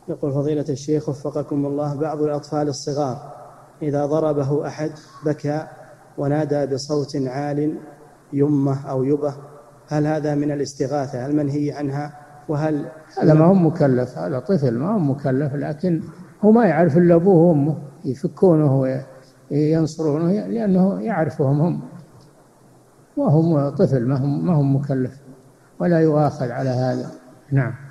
يقول فضيلة الشيخ وفقكم الله، بعض الأطفال الصغار إذا ضربه أحد بكى ونادى بصوت عال يمه أو يبه، هل هذا من الاستغاثة المنهي عنها؟ وهل هذا ما هو مكلف، هذا طفل ما هو مكلف، لكن هو ما يعرف إلا أبوه وأمه يفكونه وينصرونه لأنه يعرفهم هم، وهم طفل ما هم مكلف ولا يؤاخذ على هذا. نعم.